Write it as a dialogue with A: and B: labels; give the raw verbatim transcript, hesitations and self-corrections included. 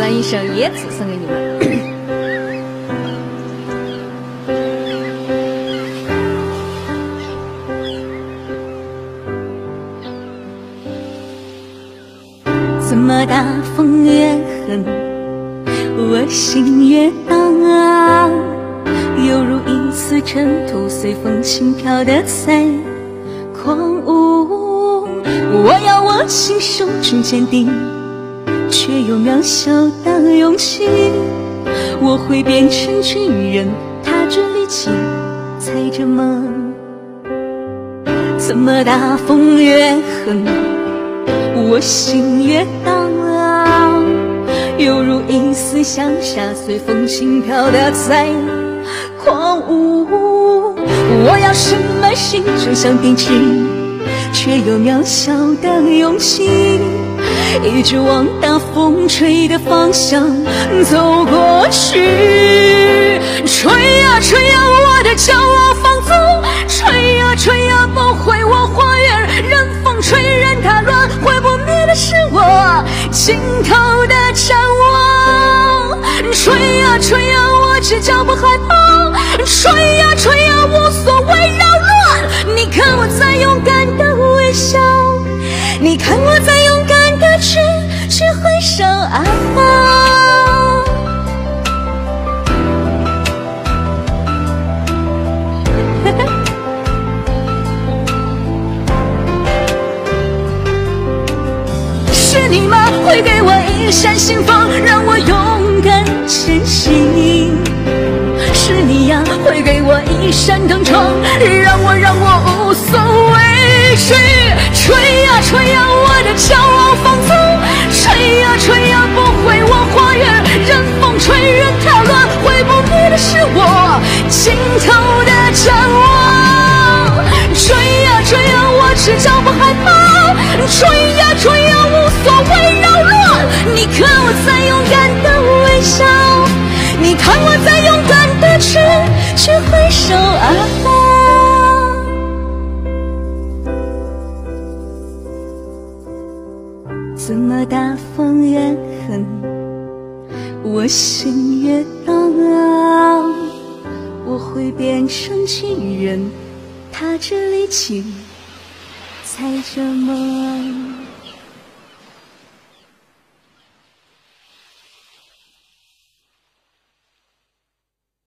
A: 来一首《椰子》送给你们。
B: 怎么大风越狠，我心越荡，犹如一丝尘土随风轻飘的在狂舞。我要我心手中坚定，却又渺小的勇气。我会变成巨人，踏着力气，踩着梦。怎么大风越狠，我心越荡，犹如一丝向下随风轻飘的在狂舞。我要什么心就像定制，却有渺小的勇气，一直往大风吹的方向走过去。吹呀吹呀，我的骄傲放纵，吹呀吹呀，不会我花园，任风吹任它乱，会不灭的是我尽头的展望。吹呀吹呀，我只叫不害怕，吹呀吹呀，无所谓扰乱。你看我在勇敢的微笑，你看我在勇敢的去去挥手啊。是你吗？会给我一扇心房，让我勇敢前行。是你呀，会给我一扇灯窗，让我让我无所畏惧。吹呀吹呀，我的骄傲放纵，吹呀吹呀，不会我花园，任风吹任它乱，会不灭的是我尽头的展望。吹呀吹呀，我只叫不害怕，吹呀吹呀，无所谓扰乱。你看我在勇敢的微笑，你看我在勇敢的去去挥手啊。怎么大风越狠，我心越荡，我会变成巨人，踏着力气，踩着梦。